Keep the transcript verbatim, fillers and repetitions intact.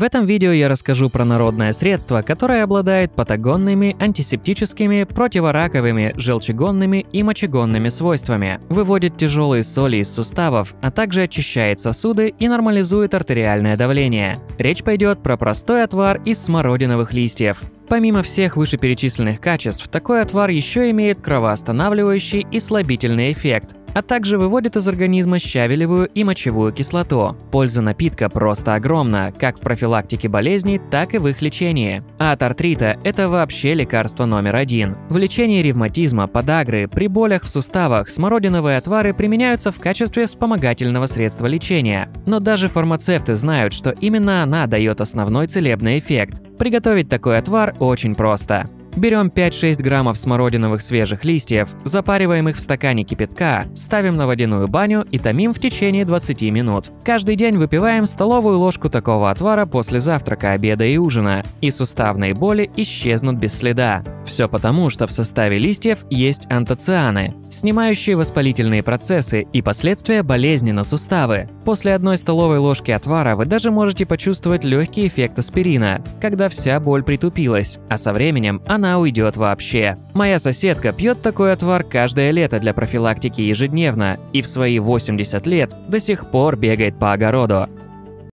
В этом видео я расскажу про народное средство, которое обладает патагонными, антисептическими, противораковыми, желчегонными и мочегонными свойствами, выводит тяжелые соли из суставов, а также очищает сосуды и нормализует артериальное давление. Речь пойдет про простой отвар из смородиновых листьев. Помимо всех вышеперечисленных качеств, такой отвар еще имеет кровоостанавливающий и слабительный эффект, а также выводит из организма щавелевую и мочевую кислоту. Польза напитка просто огромна, как в профилактике болезней, так и в их лечении. А от артрита это вообще лекарство номер один. В лечении ревматизма, подагры, при болях в суставах смородиновые отвары применяются в качестве вспомогательного средства лечения. Но даже фармацевты знают, что именно она дает основной целебный эффект. Приготовить такой отвар очень просто. Берем пять-шесть граммов смородиновых свежих листьев, запариваем их в стакане кипятка, ставим на водяную баню и томим в течение двадцати минут. Каждый день выпиваем столовую ложку такого отвара после завтрака, обеда и ужина, и суставные боли исчезнут без следа. Все потому, что в составе листьев есть антоцианы, снимающие воспалительные процессы и последствия болезни на суставы. После одной столовой ложки отвара вы даже можете почувствовать легкий эффект аспирина, когда вся боль притупилась, а со временем она она уйдет вообще. Моя соседка пьет такой отвар каждое лето для профилактики ежедневно и в свои восемьдесят лет до сих пор бегает по огороду.